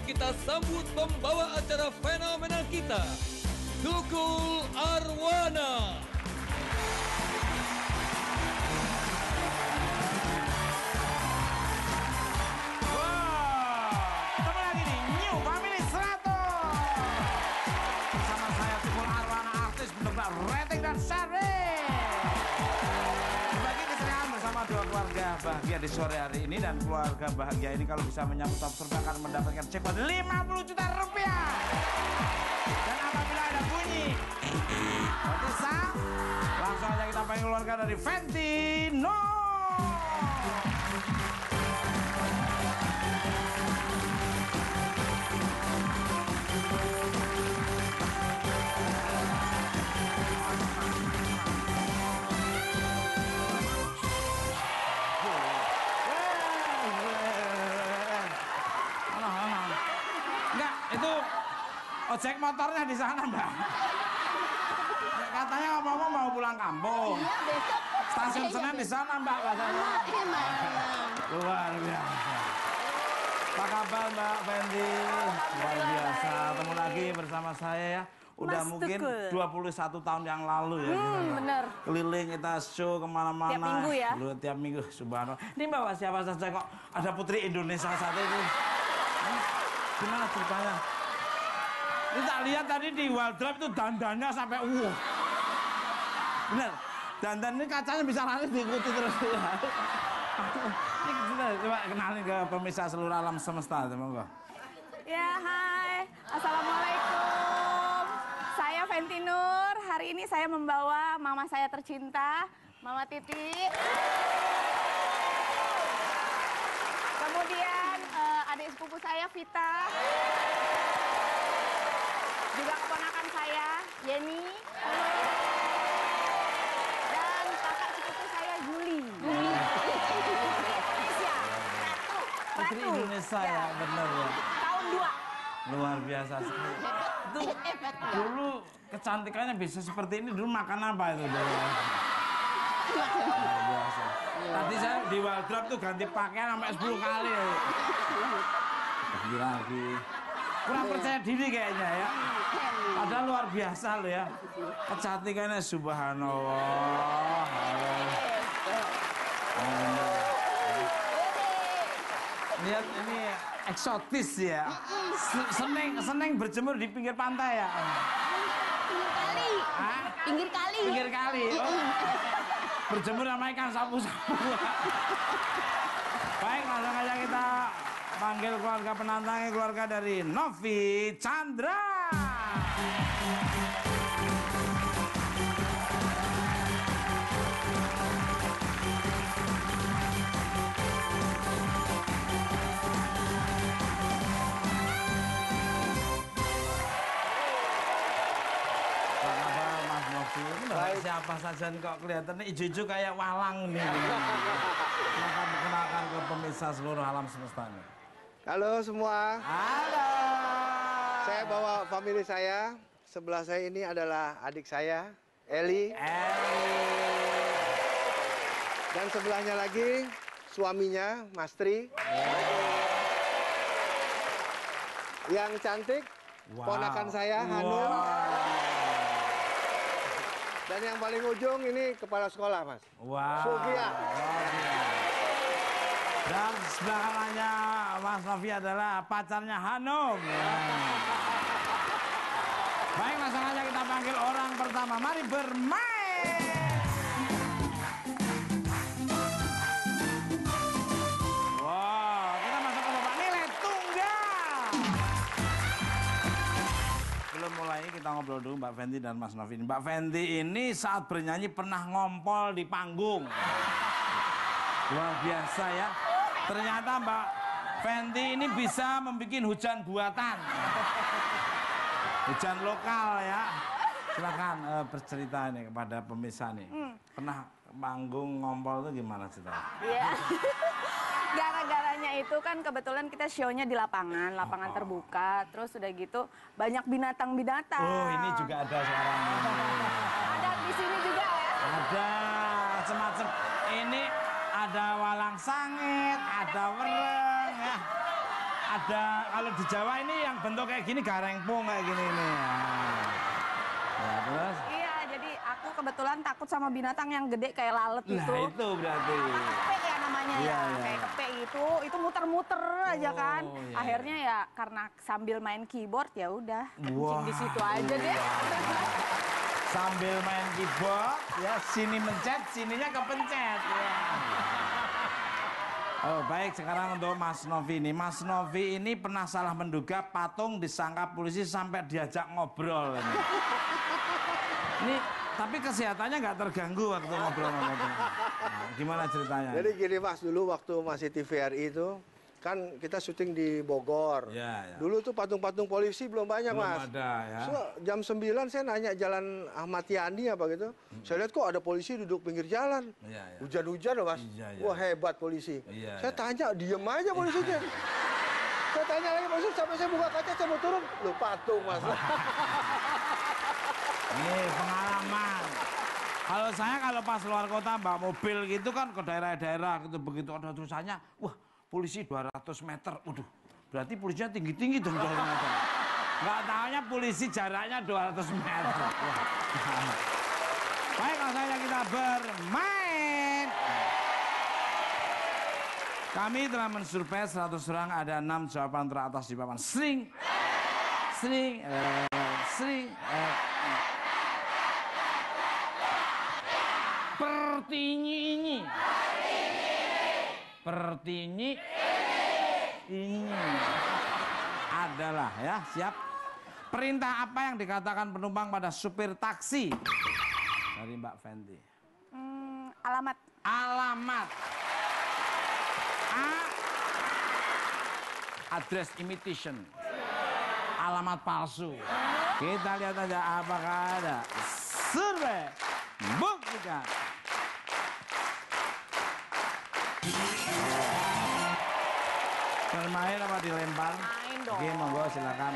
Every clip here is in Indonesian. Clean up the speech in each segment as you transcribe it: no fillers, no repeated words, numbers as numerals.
kita sambut pembawa acara fenomenal kita, Tukul Arwana. Ketemu lagi nih, New Family 100. Bersama saya Tukul Arwana, artis pendobrak rating dan sharing. Berbagi keseriaan bersama dua keluarga bahagia di sore hari ini. Dan keluarga bahagia ini kalau bisa menyambut top surga akan mendapatkan jackpot 50 juta rupiah. Dan apabila ada bunyi Otisa, langsung aja kita panggil keluarga dari Ventino. Enggak, itu ojek motornya di sana, Mbak. Katanya ngomong-ngomong mau pulang kampung. Iya, besok. Stasiun Senen di sana, Mbak, katanya. Luar biasa. Apa kabar, Mbak Fendi? Luar biasa. Ketemu lagi bersama saya ya. Udah Mas mungkin Tukul. 21 tahun yang lalu ya. Bener. Keliling kita show kemana-mana. Tiap minggu ya? Tiap minggu, subhanallah. Ini bawa siapa saja kok ada Putri Indonesia satu itu. Gimana ceritanya? Ini tak lihat tadi di wardrobe itu dandannya sampai bener, dandan ini kacanya bisa laris diikuti terus ya. Ini kita coba kenalin ke pemirsa seluruh alam semesta, monggo. Ya, hai. Assalamualaikum. Saya Venti Nur. Hari ini saya membawa mama saya tercinta, Mama Titi. Kemudian adik sepupu saya, Vita. Juga keponakan saya, Yeni. Dan kakak sepupu saya, Juli. Indonesia. Putri Ratu. Indonesia ya, bener ya. Tahun 2. Luar biasa sekali. Itu dulu kecantikannya bisa seperti ini, dulu makan apa itu dulu? Luar biasa. Tadi saya di wardrobe tuh ganti pakaian sampai 10 kali. Lagi. Kurang percaya diri kayaknya ya. Padahal luar biasa loh ya. Kecantikannya subhanallah. Lihat ini eksotis ya. Seneng berjemur di pinggir pantai ya. Pinggir kali. Hah? Pinggir kali. Pinggir kali. Oh. Berjemur sama ikan sapu-sapu. Baik, langsung aja kita panggil keluarga penantangnya, keluarga dari Novi Chandra. Baik. Siapa saja kok kelihatannya ijo-ijo kayak walang nih. Maka perkenalkan ke pemirsa seluruh alam semesta ini. Halo semua. Halo. Saya bawa family saya. Sebelah saya ini adalah adik saya, Eli. Dan sebelahnya lagi suaminya, Mas Tri. Yang cantik, ponakan saya, Hanum. Dan yang paling ujung ini kepala sekolah, Mas. Wow. Sofia. Dan sebelah kanannya Mas Novi adalah pacarnya Hanum. Baik, langsung aja kita panggil orang pertama. Mari bermain. Wow, kita masuk ke babak nilai tunggal. Belum mulai kita ngobrol dulu Mbak Venti dan Mas Novi. Mbak Venti ini saat bernyanyi pernah ngompol di panggung. Luar biasa ya. Ternyata Mbak Venti ini bisa membuat hujan buatan. Hujan lokal ya. Silakan bercerita ini kepada pemirsa nih. Pernah manggung ngompol itu gimana ceritanya? Iya. Gara-garanya itu kan kebetulan kita show-nya di lapangan terbuka. Terus udah gitu banyak binatang-binatang. Oh, ini juga ada sekarang ini. Ada di sini juga ya. Ada macam-macam. Ini ada walang sangit, ada wereng ya. ada kalau di Jawa ini yang bentuk kayak gini garengpung kayak gini nih. Ya, terus? Iya, jadi aku kebetulan takut sama binatang yang gede kayak lalat Nah gitu. itu berarti. Kepe ya namanya Iya, ya, iya. kayak kepe itu muter-muter aja kan. iya, Akhirnya ya karena sambil main keyboard ya udah kencing Wah, di situ aja deh. Sambil main keyboard, ya sini mencet, sininya kepencet. Ya. Oh baik, sekarang untuk Mas Novi ini. Mas Novi ini pernah salah menduga patung disangka polisi sampai diajak ngobrol. Ini tapi kesehatannya nggak terganggu waktu ngobrol sama patung. Nah, gimana ceritanya? Jadi gini Mas, dulu waktu masih TVRI itu kan kita syuting di Bogor. Ya. Dulu tuh patung-patung polisi belum banyak Belum Mas. ada ya. So, jam 9 saya nanya jalan Ahmad Yani apa gitu. Saya lihat kok ada polisi duduk pinggir jalan. Iya, iya. Hujan-hujan loh Mas. Iya, iya. Wah hebat polisi. Iya, Saya iya. tanya, diem aja polisinya. Saya tanya lagi polisi, sampai saya buka kaca, saya mau turun. Loh patung Mas. Ini pengalaman. Kalau saya kalau pas luar kota bawa mobil gitu kan ke daerah-daerah gitu, begitu ada tulisannya, wah polisi 200 meter, waduh berarti polisinya tinggi-tinggi dong 200 meter. Nggak tahunya polisi jaraknya 200 meter. Wah. Baik, langsung kita bermain. Kami telah mensurvei 100 orang, ada 6 jawaban teratas di papan. Sering. Pertinyi ini adalah ya siap. Perintah apa yang dikatakan penumpang pada supir taksi? Dari Mbak Fenty. Alamat. Alamat. A. Address imitation. Alamat palsu. Kita lihat aja apakah ada. Survei. Buktikan. Bermain apa dilempar? Main dong. Oke, monggo silakan.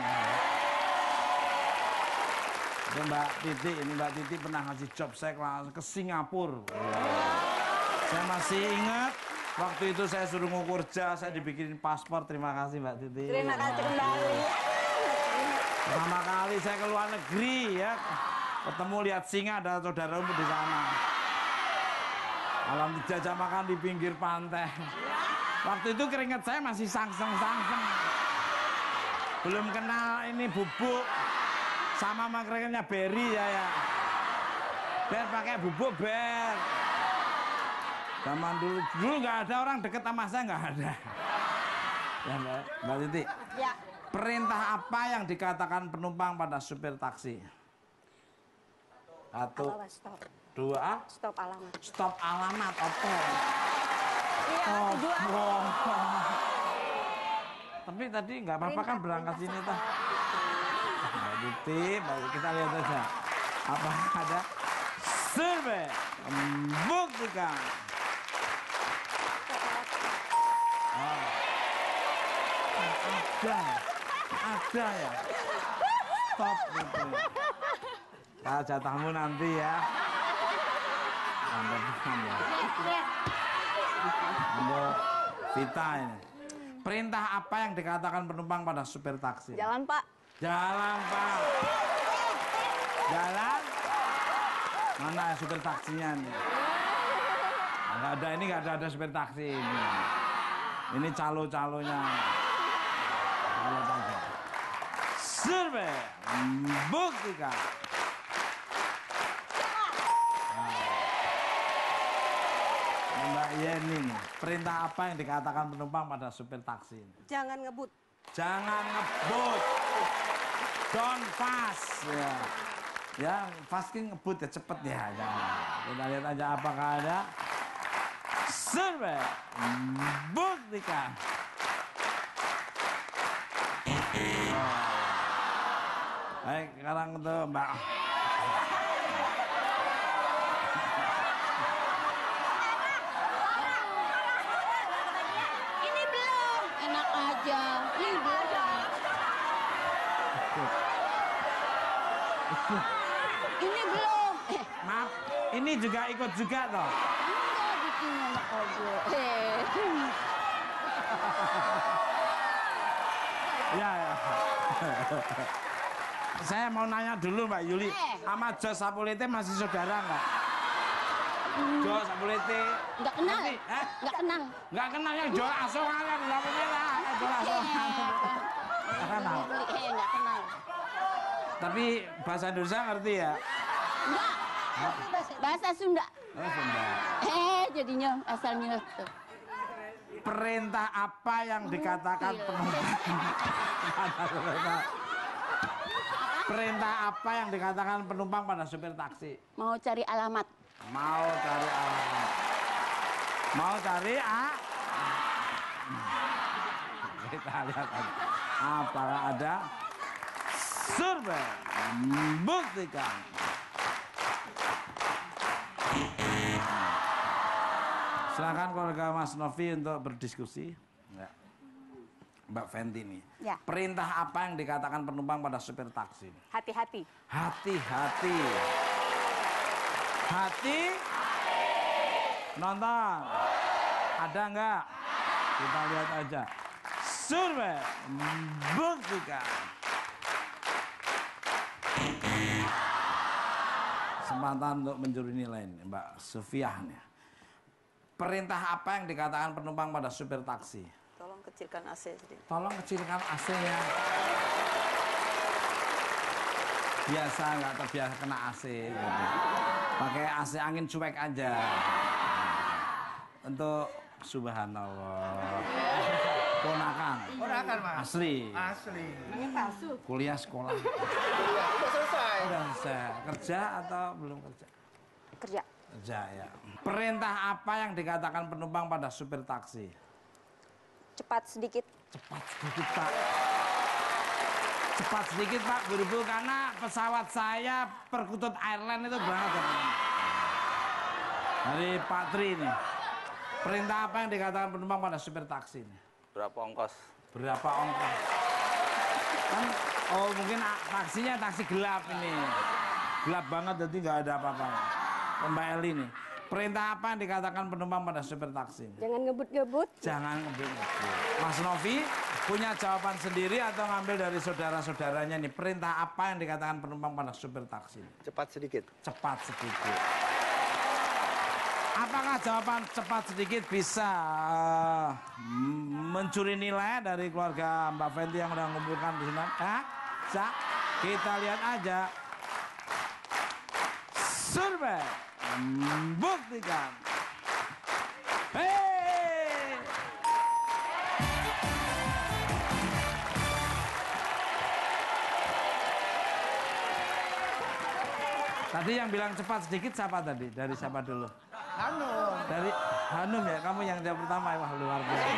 Itu Mbak Titi, ini Mbak Titi pernah ngasih job saya langsung ke Singapura. Saya masih ingat waktu itu saya suruh ngukur jas, saya dibikinin paspor. Terima kasih Mbak Titi. Terima kasih kembali. Pertama kali saya ke luar negeri ya, ketemu lihat singa, ada saudara umur di sana. Alam dijajah makan di pinggir pantai. Waktu itu keringat saya masih sangseng. Belum kenal ini bubuk. Sama keringatnya Berry ya. Ber pakai bubuk Ber. Zaman dulu nggak ada orang deket sama saya, nggak ada. Ya Mbak Titi. Ya. Perintah apa yang dikatakan penumpang pada supir taksi? 1, Stop. 2, Stop alamat. stop alamat. Oke. Iya, tujuan. Tapi tadi nggak apa-apa kan berangkat sini toh. Mbak Titi, baik kita lihat aja. Apa ada survei membuktikan. Ada ya. Stop gitu. Nah, jatahmu nanti ya. Untuk Vita ini. Perintah apa yang dikatakan penumpang pada supir taksi? Jalan, Pak. Jalan, Pak. Jalan. Mana supir taksinya nih? Nggak ada, ini nggak ada supir taksi ini. Ini calo-calonya. Lihat aja. Survei membuktikan. Mbak Yeni nih, perintah apa yang dikatakan penumpang pada supir taksi ini? Jangan ngebut. Jangan ngebut. Don't fast. Ya, fast kan ngebut ya cepet ya. Kita lihat aja apakah ada. Survei buktikan. Baik, sekarang untuk Mbak. Ini belum. Enak aja. Ini belum. Ini belum. Maaf, ini juga ikut juga toh. Enggak bikin enak aja. Ya, ya. Saya mau nanya dulu Mbak Yuli, sama Jos Sapulete masih saudara nggak? Jos Sapulete. Nggak kenal. Ngerti? Hah? Nggak kenal. Nggak kenal yang jual asongan di lampu merah. Jual asongan. Nggak kenal. Nggak kenal. Tapi bahasa Indonesia ngerti ya? Enggak. Bahasa Sunda. Oh, Sunda. Jadinya asalnya tuh. Perintah apa yang dikatakan penumpang? Perintah apa yang dikatakan penumpang pada supir taksi? Mau cari alamat. Mau cari alamat. Mau cari Kita lihat aja. Apakah ada survei membuktikan? Silakan keluarga Mas Novi untuk berdiskusi. Ya. Mbak Fenty nih. Ya. Perintah apa yang dikatakan penumpang pada supir taksi? Hati-hati. Hati-hati. Hati. Nonton. Ada nggak? Kita lihat aja. Survei membuktikan. Kesempatan untuk mencuri nilai nih, Mbak Sufiah nih. Perintah apa yang dikatakan penumpang pada supir taksi? Tolong kecilkan AC sedikit. Tolong kecilkan AC-nya. Biasa nggak terbiasa kena AC. Gitu. Pakai AC angin cuek aja. Untuk subhanallah. Ponakan. Ponakan, Mas. Asli. Asli. Kuliah sekolah. Udah selesai. Udah selesai. Kerja atau belum kerja? Kerja. Kerja ya. Perintah apa yang dikatakan penumpang pada supir taksi? Cepat sedikit. Cepat sedikit Pak. Cepat sedikit Pak, buru-buru karena pesawat saya Perkutut Airline itu berangkat. Dari Pak Tri ini. Perintah apa yang dikatakan penumpang pada supir taksi ini? Berapa ongkos? Berapa ongkos? Kan, mungkin taksinya taksi gelap ini. Gelap banget jadi nggak ada apa-apa. Mbak Eli nih. Perintah apa yang dikatakan penumpang pada supir taksi? Jangan ngebut-ngebut. Jangan ngebut-ngebut. Mas Novi punya jawaban sendiri atau ngambil dari saudara-saudaranya nih? Perintah apa yang dikatakan penumpang pada supir taksi? Cepat sedikit. Cepat sedikit. Apakah jawaban cepat sedikit bisa mencuri nilai dari keluarga Mbak Fenty yang udah ngumpulkan di sini? Hah? Bisa? Kita lihat aja. Survei membuktikan. Hei! Tadi yang bilang cepat sedikit siapa tadi? Dari siapa dulu? Hanum. Dari Hanum ya? Kamu yang jawab pertama. Wah, luar biasa.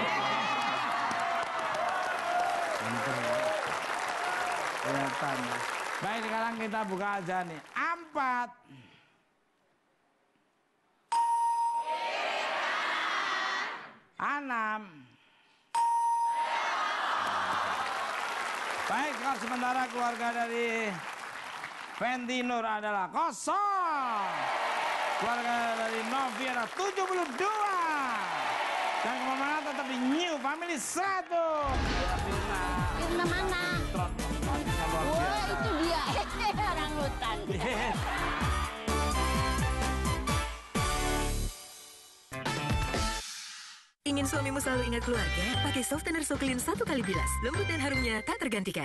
Pinter ya. Kelihatan ya. Baik, sekarang kita buka aja nih. Ampat. Anam. Baik, kalau sementara keluarga dari Fenty Nur adalah 0. Keluarga dari Novi adalah 72. Dan kemana tetap di New Family 1. Firna mana? Wah, itu dia. Orang hutan. Ingin suamimu selalu ingat keluarga? Pakai Softener So Clean 1 kali bilas. Lembut dan harumnya tak tergantikan.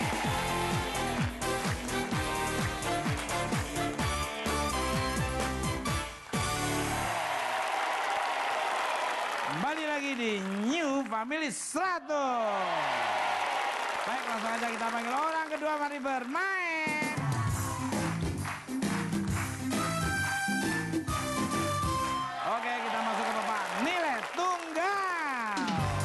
Kembali lagi di New Family 100. Baik, langsung aja kita panggil orang kedua, mari bermain. Oke, kita masuk ke babak nilai tunggal.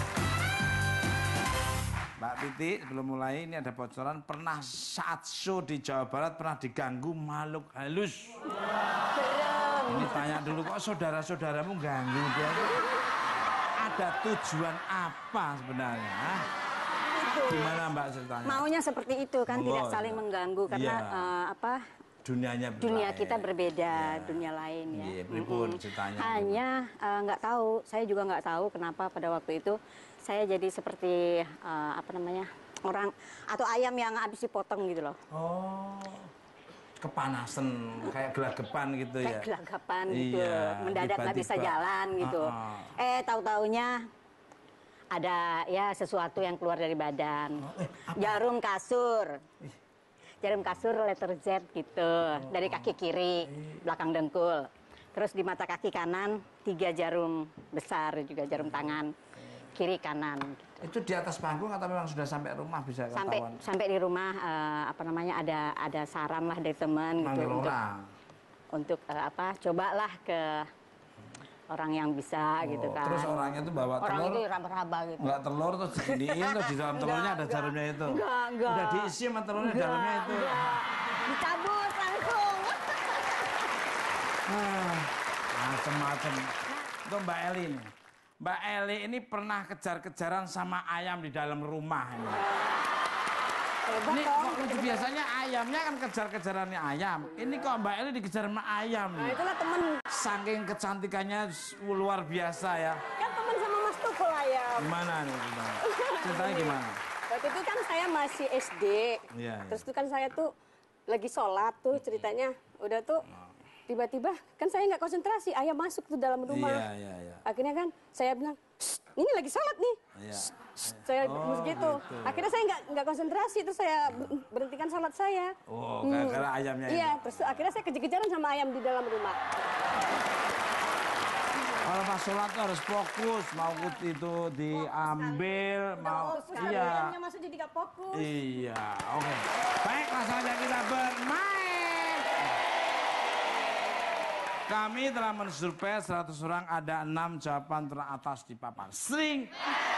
Mbak Titi, sebelum mulai ini ada bocoran, pernah saat show di Jawa Barat pernah diganggu makhluk halus. Ini tanya dulu, kok saudara-saudaramu ganggu dia? Ada tujuan apa sebenarnya? Gimana Mbak ceritanya? Maunya seperti itu kan, tidak saling mengganggu karena Dunianya dunia lain. kita berbeda, dunia lain ya. Iya, pripun ceritanya? Hanya nggak tahu, saya juga nggak tahu kenapa pada waktu itu saya jadi seperti orang atau ayam yang habis dipotong gitu loh. Oh, kepanasan kayak gelagapan gitu ya. Kayak gelagapan gitu, Iya, mendadak nggak bisa tiba-tiba. jalan gitu. Tahu-taunya ada ya sesuatu yang keluar dari badan. Jarum kasur. Jarum kasur letter Z gitu, dari kaki kiri, belakang dengkul. Terus di mata kaki kanan 3 jarum besar juga, jarum tangan kiri kanan. Itu di atas panggung atau memang sudah sampai rumah bisa ketahuan? Sampai di rumah apa namanya ada saran lah dari teman gitu Manggil orang. untuk cobalah ke orang yang bisa gitu kan. Terus orangnya itu bawa Orang telur. itu raba-raba gitu. Enggak telur terus diginiin terus di dalam telurnya ada jarumnya itu. Enggak. Udah diisi sama telurnya di dalamnya itu. Dicabut langsung. Macem-macem. Itu Mbak Eli nih. Mbak Eli ini pernah kejar-kejaran sama ayam di dalam rumah ini. Hebat Ini dong. kok lucu, biasanya ayamnya kan kejar-kejarannya ayam. Ini kok Mbak Eli dikejar sama ayam. Nah itulah temen. Saking kecantikannya luar biasa ya. Kan temen sama Mas Tukul ayam. Gimana nih? Ceritanya gimana? Waktu itu kan saya masih SD. Iya, Terus itu kan saya tuh lagi sholat tuh ceritanya. Udah tuh tiba-tiba kan saya nggak konsentrasi. Ayam masuk tuh dalam rumah. Iya. Akhirnya kan saya bilang, "Shh, ini lagi sholat nih." Iya. Saya gitu. Akhirnya saya nggak konsentrasi, terus saya berhentikan sholat saya. Oh, gara-gara ayamnya ini. Iya, terus akhirnya saya kejar-kejaran sama ayam di dalam rumah. Kalau pas sholat tuh harus fokus, mau itu diambil, mau Ayamnya masuk jadi nggak fokus. Iya, oke. Baik, langsung aja kita bermain. Kami telah mensurvei 100 orang, ada 6 jawaban teratas di papan. Sering.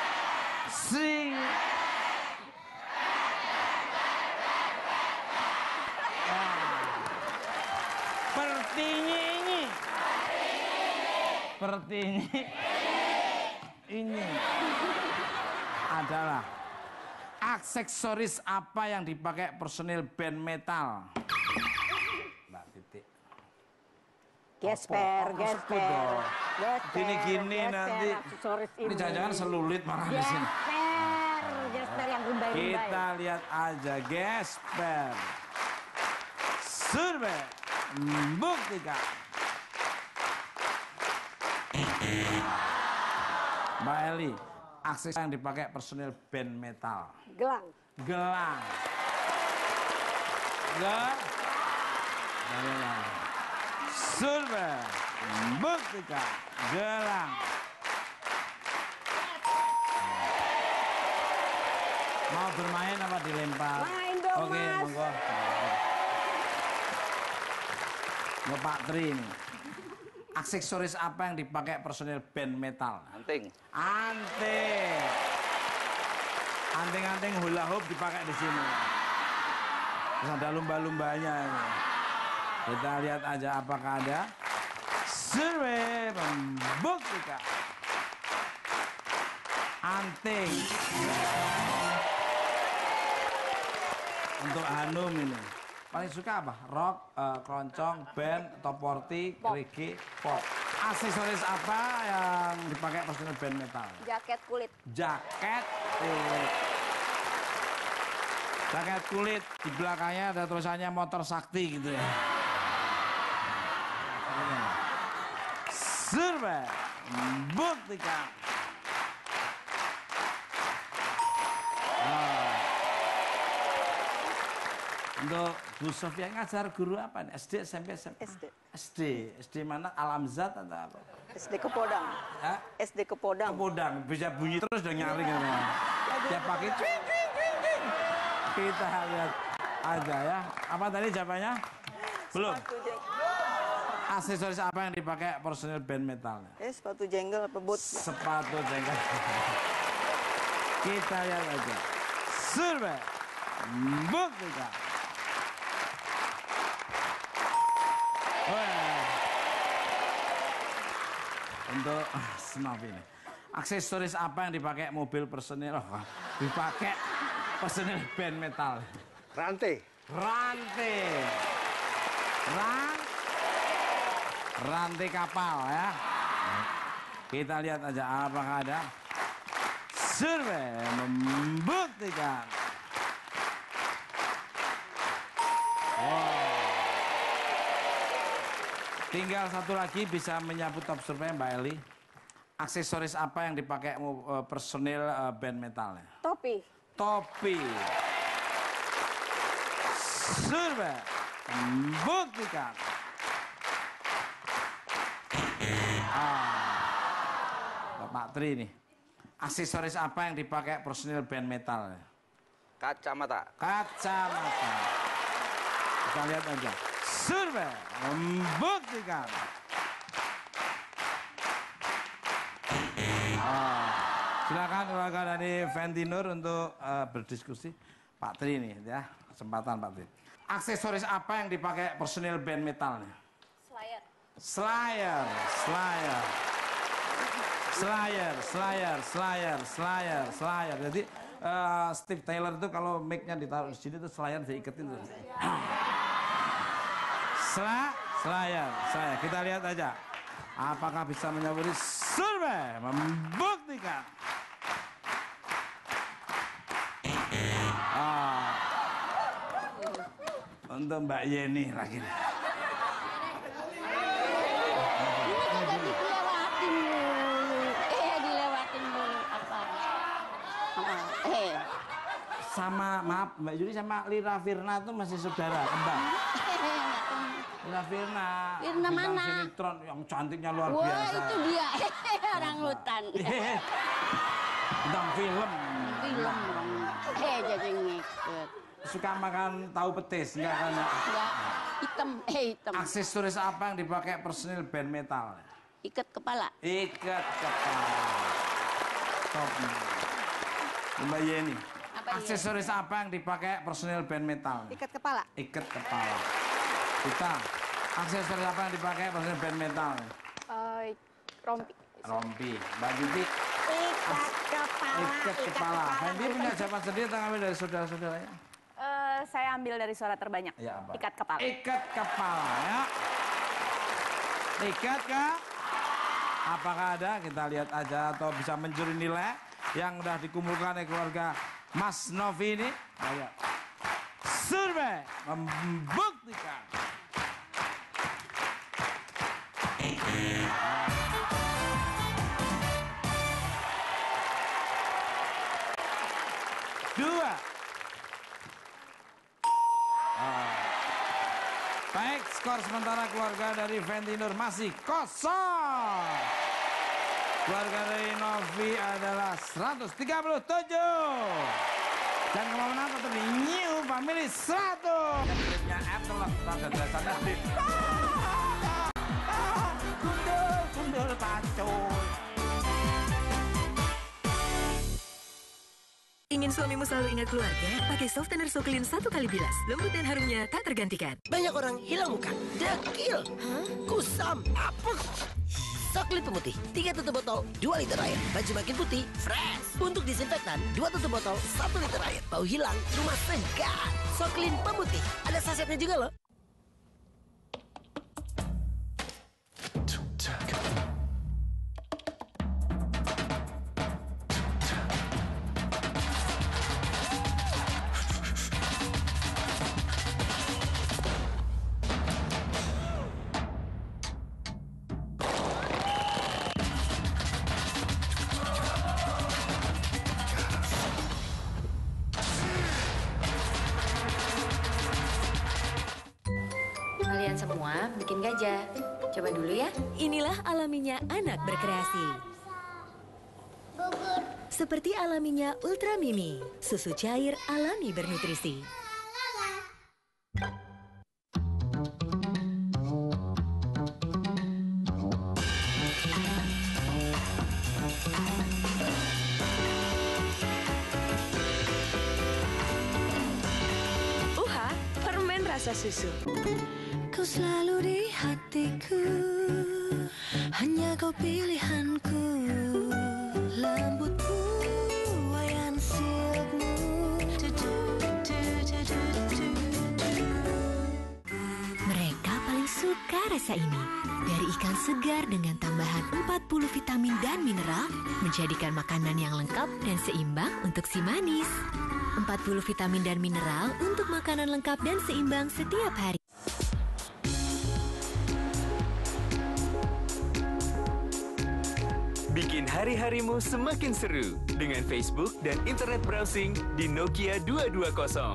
Seperti ini adalah aksesoris apa yang dipakai personil band metal? Mbak Titik. Gesper. Gini-gini nanti. Ini jangan-jangan selulit malah di sini. Gesper yang rumbai-rumbai. Kita lihat aja gesper. Survei membuktikan. Mbak Eli, aksesoris yang dipakai personil band metal. Gelang. Gelang. Survei membuktikan gelang. Mau bermain apa dilempar? Main dong, Oke, Mas. monggo. Mau Pak Tri ini. Aksesoris apa yang dipakai personil band metal? Anting. Anting hula hoop dipakai di sini. Terus ada lumba-lumbanya ini. Kita lihat aja apakah ada. Survei membuktikan anting. Untuk Hanum ini. Paling suka apa? Rock, keroncong, band, top 40, reggae, pop. Aksesoris apa yang dipakai personil band metal? Jaket kulit. Jaket kulit. Jaket kulit. Di belakangnya ada tulisannya motor sakti gitu ya. Survei membuktikan. Untuk Bu Sofia ngajar guru apa nih? SD, SMP, SMA? SD mana? Alamzat atau apa? SD Kepodang. Hah? SD Kepodang. Kepodang, bisa bunyi terus dan nyari kan. Dia pakai cuing. Kita lihat aja ya. Apa tadi jawabannya? Belum. Aksesoris apa yang dipakai personil band metal? Sepatu jenggel apa boot? Sepatu jengkel. Kita lihat aja. Survei membuktikan. Untuk snob ini. Aksesoris apa yang dipakai mobil personil? Dipakai personil band metal. Rantai. Rantai kapal ya. Kita lihat aja apakah ada. Survei membuktikan Tinggal satu lagi bisa menyambut top survei Mbak Eli. Aksesoris apa yang dipakai personil band metalnya? Topi. Topi. Survei membuktikan. Pak Tri nih. Aksesoris apa yang dipakai personil band metalnya? Kacamata. Kacamata. Kita lihat aja. Survei membuktikan. Silakan keluarga dari Ventinur untuk berdiskusi. Pak Tri nih ya, kesempatan Pak Tri. Aksesoris apa yang dipakai personil band metalnya? Slayer. Slayer, Slayer. Slayer, Slayer, Slayer, Slayer, Slayer. Jadi Steve Taylor itu kalau mic-nya ditaruh di sini tuh Slayer diiketin tuh. Slayer, Slayer. Kita lihat aja. Apakah bisa menyambut survei membuktikan. Untuk Mbak Yeni lagi. Dilewatin dulu apa? Sama maaf Mbak Yuni sama Lira Firna tuh masih saudara kembar. Lira Firna. Firna bintang mana? sinetron yang cantiknya luar Wah, biasa. itu dia. Orang hutan. Bintang film. Film dong. Jadi ngikut. Suka makan tahu petis enggak kan? Enggak. Hitam. Hitam. Aksesoris apa yang dipakai personil band metal? Ikat kepala. Ikat kepala. Top. Mbak Yeni. Aksesoris apa yang dipakai personil band metal? Ikat kepala. Ikat kepala. Kita. Aksesoris apa yang dipakai personil band metal? Rompi. Rompi. Mbak Juti. Ikat kepala. Ikat kepala. Fendi punya jawaban sendiri atau ngambil dari saudara-saudaranya? Saya ambil dari suara terbanyak. Ya, apa? Ikat kepala. Ikat kepala ya. Ikat kah? Apakah ada? Kita lihat aja atau bisa mencuri nilai yang udah dikumpulkan oleh keluarga Mas Novi ini. Ayo. Survei membuktikan. Dua. Baik, skor sementara keluarga dari Ventinur masih kosong. Keluarga dari Novi adalah 137. Dan kemenangan tetap di New Family 100. Yang klipnya F telah tanda dasarnya di Gundul pacul. Ingin suamimu selalu ingat keluarga? Pakai softener Soklin 1 kali bilas. Lembut dan harumnya tak tergantikan. Banyak orang hilang muka, dekil, kusam, apus. Soklin pemutih, 3 tutup botol, 2 liter air. Baju makin putih, fresh. Untuk disinfektan, 2 tutup botol, 1 liter air. Bau hilang, rumah segar. Soklin pemutih, ada sasetnya juga loh. Kalian semua bikin gajah. Coba dulu ya. Inilah alaminya anak berkreasi. Seperti alaminya Ultra Mimi, susu cair alami bernutrisi. Permen rasa susu. Kau selalu di hatiku, hanya kau pilihanku. Lembutmu, wayan silkmu. Mereka paling suka rasa ini. Dari ikan segar dengan tambahan 40 vitamin dan mineral, menjadikan makanan yang lengkap dan seimbang untuk si manis. 40 vitamin dan mineral untuk makanan lengkap dan seimbang setiap hari. hari-harimu semakin seru dengan Facebook dan internet browsing di Nokia 220.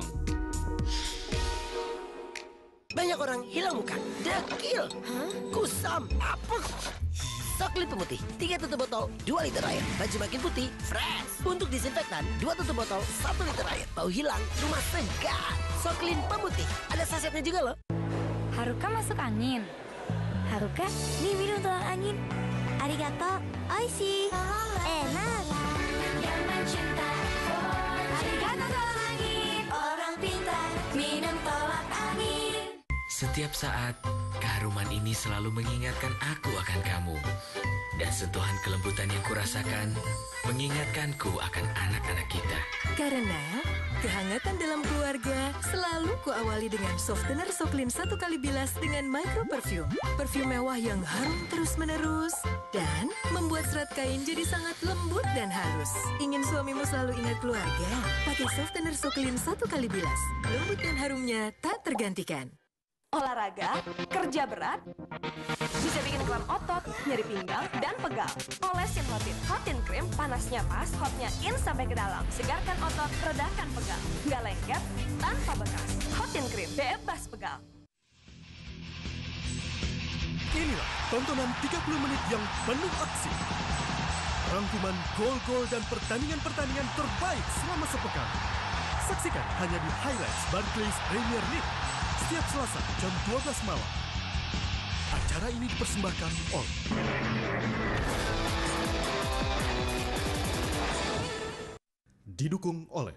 Banyak orang hilang muka, dekil, kusam, apek. Soklit pemutih, 3 tutup botol, 2 liter air. Baju makin putih, fresh. Untuk disinfektan, 2 tutup botol, 1 liter air. Bau hilang, rumah segar. Soklin pemutih, ada sasetnya juga loh. Haruka masuk angin. Haruka, nih minum tolak angin. Arigato, oishi. Enak. Yang mencinta, arigato tolak angin. Orang pintar, minum tolak angin. Setiap saat, keharuman ini selalu mengingatkan aku akan kamu. Dan sentuhan kelembutan yang kurasakan mengingatkanku akan anak-anak kita. Karena kehangatan dalam keluarga selalu kuawali dengan softener Soklin 1 kali bilas dengan micro perfume. Parfum mewah yang harum terus-menerus dan membuat serat kain jadi sangat lembut dan halus. Ingin suamimu selalu ingat keluarga? Pakai softener Soklin 1 kali bilas. Lembut dan harumnya tak tergantikan. Olahraga, kerja berat, bisa bikin kram otot, nyeri pinggang, dan pegal. Olesin Hotin Cream, panasnya pas, hotnya in sampai ke dalam. Segarkan otot, redahkan pegal. Nggak lengket, tanpa bekas. Hotin Cream, bebas pegal. Inilah tontonan 30 menit yang penuh aksi. Rangkuman gol-gol dan pertandingan-pertandingan terbaik selama sepekan. Saksikan hanya di Highlights Barclays Premier League. Setiap Selasa jam 12 malam. Acara ini dipersembahkan oleh didukung oleh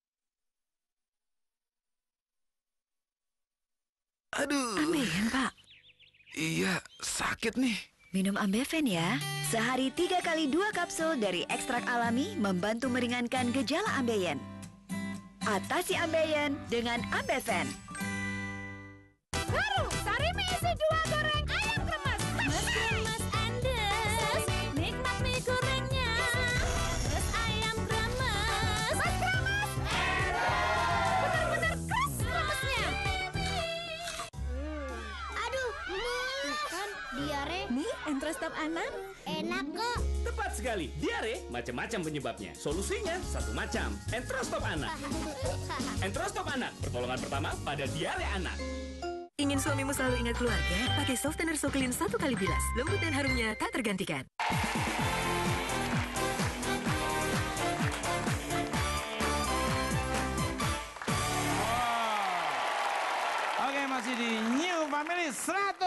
Aduh. Ambeien, Pak. Iya, sakit nih. Minum Ambeven ya. Sehari 3 kali 2 kapsul dari ekstrak alami membantu meringankan gejala ambeien. Atasi ambeien dengan Ambeven. Baru, Sarimi isi 2 goreng ayam kremes. Mas kremes Andes, nikmat mie gorengnya. Terus ayam kremes. Mas kremes bener-bener keras kremesnya. Aduh, kan diare. Nih, Entrostop anak. Enak kok. Tepat sekali, diare macam-macam penyebabnya. Solusinya satu macam, Entrostop anak. Entrostop anak, pertolongan pertama pada diare anak. Ingin suamimu selalu ingat keluarga? Pakai softener Soklin 1 kali bilas. Lembut dan harumnya tak tergantikan. Oke, masih di New Family 100.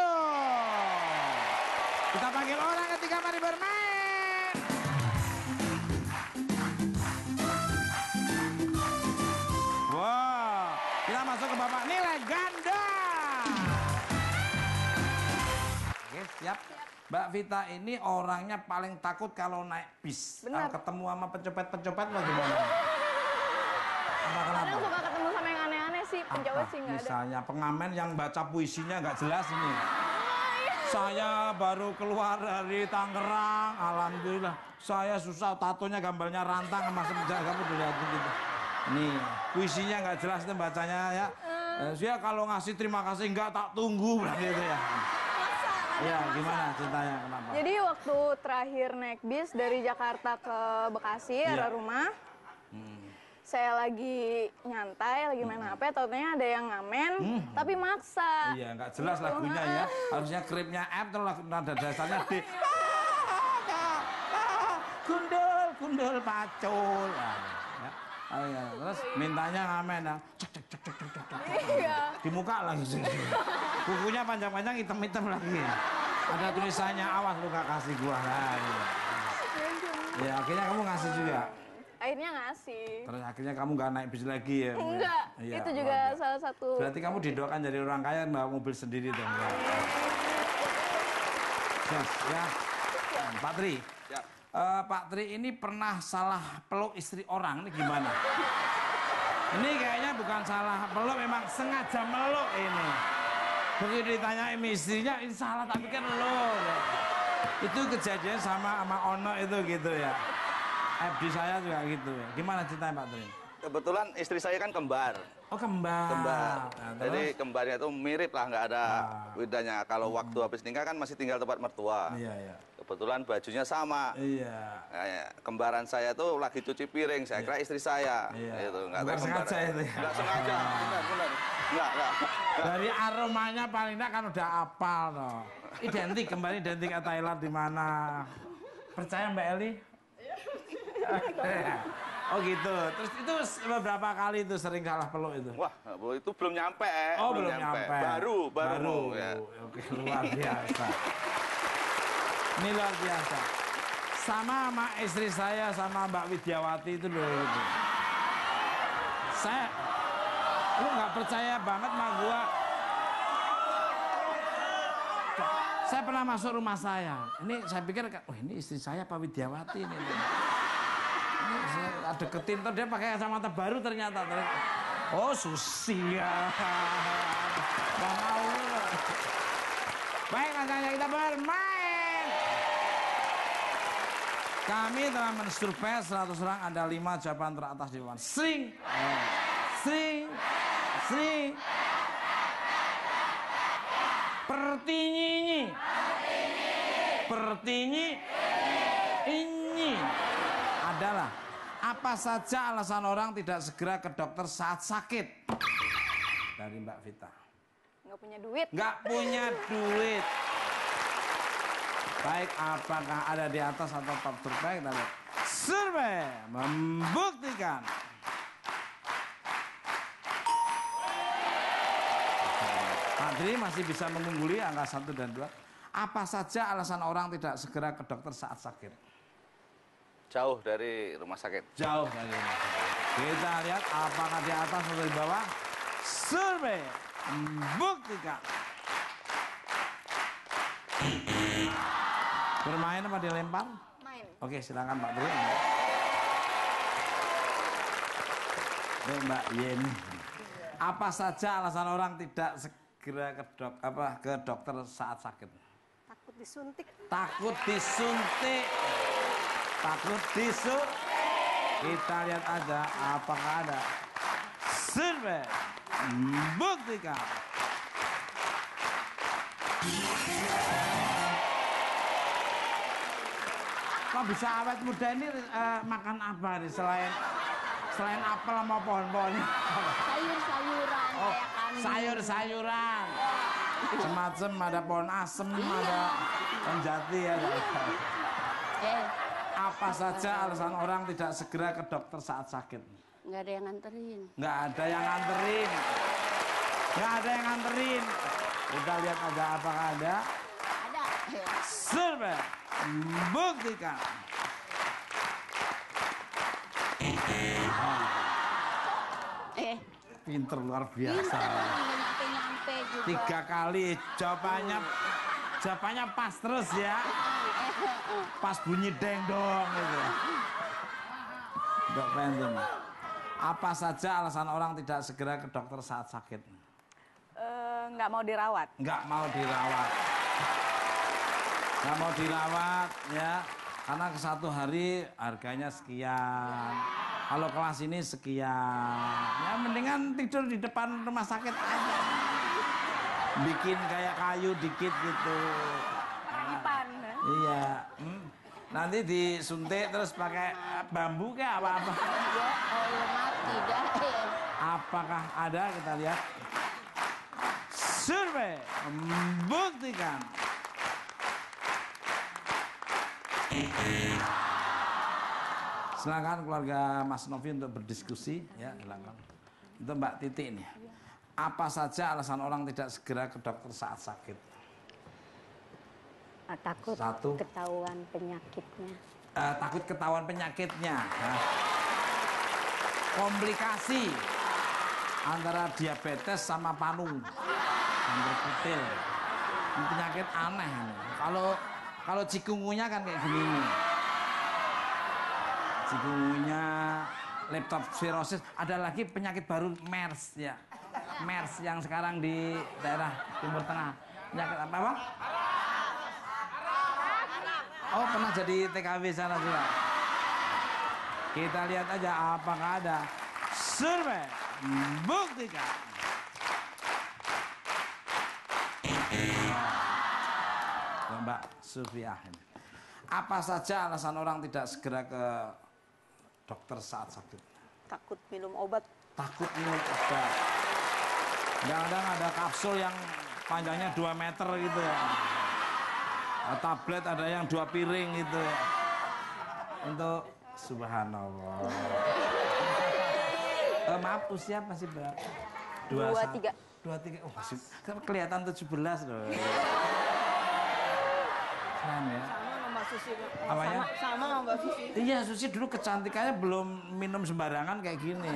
Kita panggil orang ketika mari bermain. Wow, kita masuk ke babak nilai ganda. Oke, siap. Mbak Vita ini orangnya paling takut kalau naik bis. Benar. Kalau ketemu sama pencopet-pencopet bagaimana? Kadang suka ketemu sama yang aneh-aneh sih, pencopet sih nggak ada. Misalnya pengamen yang baca puisinya nggak jelas ini. Saya baru keluar dari Tangerang, alhamdulillah. Saya susah, tatonya gambarnya rantang sama semenjak kamu dilihat gitu. Nih, puisinya nggak jelas nih bacanya ya. Saya kalau ngasih terima kasih nggak tak tunggu gitu ya. Ya, gimana ceritanya kenapa? Jadi waktu terakhir naik bis dari Jakarta ke Bekasi, arah rumah, saya lagi nyantai, lagi main HP, taunya ada yang ngamen, tapi maksa. Iya, nggak jelas lagunya ya. Harusnya kripnya F, terus nada dasarnya D. Gundul, gundul, pacul. Nah, ya. Oh, iya. Terus mintanya ngamen ya. Cek, cek, cek, cek, cek, cek, cek. Iya. Di muka lagi. Kukunya panjang-panjang, hitam-hitam lagi. Ada tulisannya, awas lu gak kasih gua. Nah, iya. Ya, akhirnya kamu ngasih juga. Akhirnya ngasih. Terus akhirnya kamu gak naik bis lagi ya? Enggak, Iya, itu juga salah satu. Berarti kamu didoakan jadi orang kaya bawa mobil sendiri dong ya? Yes, ya. Pak Tri. Ya. Pak Tri ini pernah salah peluk istri orang, ini gimana? Ini kayaknya bukan salah peluk, memang sengaja meluk ini. Begitu ditanya istrinya, ini salah tapi kan lo. Itu kejadian sama Ono itu gitu ya. FD saya juga gitu ya. Gimana ceritanya Pak Tri? kebetulan istri saya kan kembar. Oh, kembar. Nah, jadi kembarnya itu mirip lah, nggak ada bedanya. Kalau waktu habis nikah kan masih tinggal tempat mertua. Iya. Kebetulan bajunya sama. Iya. Nah, kembaran saya tuh lagi cuci piring. Saya kira istri saya. Iya. Itu Nggak sengaja itu ya? Nggak sengaja, benar. Nggak. Dari aromanya paling enggak kan udah apal no. Identik, kembali identik Thailand di mana? Percaya Mbak Eli? Oh gitu. Terus itu beberapa kali itu sering salah peluk itu? Wah, itu belum nyampe. Oh, belum nyampe. Baru. Ya. Oke, luar biasa. Ini luar biasa. Sama istri saya sama Mbak Widyawati itu loh. Gitu. Lu nggak percaya banget sama gua. Saya pernah masuk rumah saya. Ini saya pikir, oh ini istri saya Pak Widyawati ini. Ini saya deketin, tuh dia pakai kacamata baru ternyata. Oh Susi ya. Gak mau. Baik, makanya kita bermain. Kami telah mensurvei 100 orang, ada 5 jawaban teratas di bawah. Sing. Pertinyi. Ini adalah apa saja alasan orang tidak segera ke dokter saat sakit? Dari Mbak Vita. Nggak punya duit. Nggak punya duit. Baik, apakah ada di atas atau top survei? Kita lihat. Survei membuktikan. Pak Dri masih bisa mengungguli angka 1 dan 2. Apa saja alasan orang tidak segera ke dokter saat sakit? Jauh dari rumah sakit. Jauh dari rumah sakit. Kita lihat apakah di atas atau di bawah. Survei membuktikan. Bermain apa dilempar? Main. Oke, silakan Pak Dri. Mbak Yeni. Apa saja alasan orang tidak segera ke dokter saat sakit? Takut disuntik. Takut disuntik. Kita lihat aja apakah ada. Survei membuktikan. Kok bisa awet muda ini makan apa nih selain apel sama pohon-pohon? Sayur-sayuran kayak kami. Sayur-sayuran. Semacam ada pohon asem, ada pohon jati ya. Apa saja alasan orang tidak segera ke dokter saat sakit? Nggak ada yang nganterin. Nggak ada yang nganterin. Kita lihat aja apakah ada. Ada. Survei membuktikan. Pinter luar biasa. Nyampe juga. 3 kali jawabannya pas terus ya. Pas bunyi dengdong gitu. Dok penting. Apa saja alasan orang tidak segera ke dokter saat sakit? Nggak mau dirawat. Nggak mau dirawat ya. Karena ke 1 hari harganya sekian. Kalau kelas ini sekian. Ya mendingan tidur di depan rumah sakit aja. Bikin kayak kayu dikit gitu. Kaipan. Iya. Nanti disuntik terus pakai bambu kayak apa-apa. Ya Allah, mati dah. Apakah ada? Kita lihat. Survei membuktikan. Silakan keluarga Mas Novi untuk berdiskusi ya, silakan. Untuk Mbak Titi ini. Apa saja alasan orang tidak segera ke dokter saat sakit? Takut 1. ketahuan penyakitnya. Takut ketahuan penyakitnya. Komplikasi antara diabetes sama panung. Kutil. Ini penyakit aneh. Kalau cikungunya kan kayak gini. Cikungunya, leptospirosis, ada lagi penyakit baru MERS ya. MERS yang sekarang di daerah Timur Tengah. Penyakit apa, Bang? Oh, pernah jadi TKW sana juga. Kita lihat aja apakah ada. Survei buktikan. Mbak Sufiah, apa saja alasan orang tidak segera ke dokter saat sakit? Takut minum obat. Takut minum obat. Kadang-kadang ada kapsul yang panjangnya 2 meter gitu ya. Tablet ada yang 2 piring gitu ya. Untuk subhanallah. Maaf, usia masih berapa? 23. 23. Oh, masih kelihatan 17 loh. Keren ya. Sama Mbak Susi. Apanya? Sama Mbak Susi. Iya, Susi dulu kecantikannya belum minum sembarangan kayak gini.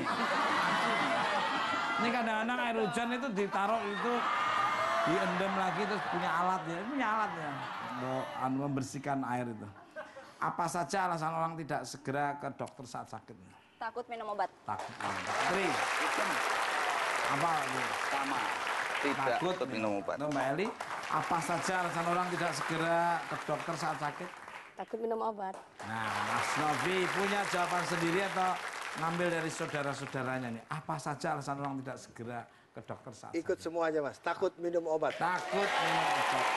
Ini kadang-kadang air hujan itu ditaruh itu diendam lagi terus punya alat ya. Punya alat ya untuk membersihkan air itu. Apa saja alasan orang tidak segera ke dokter saat sakit? Takut minum obat. Takut minum obat. Tri. Apa itu? Sama. Tidak takut minum obat. Mbak Eli, apa saja alasan orang tidak segera ke dokter saat sakit? Takut minum obat. Nah, Mas Novi punya jawaban sendiri atau ngambil dari saudara-saudaranya nih? Apa saja alasan orang tidak segera ke dokter saat sakit? Ikut semua aja Mas, takut minum obat. Takut minum obat.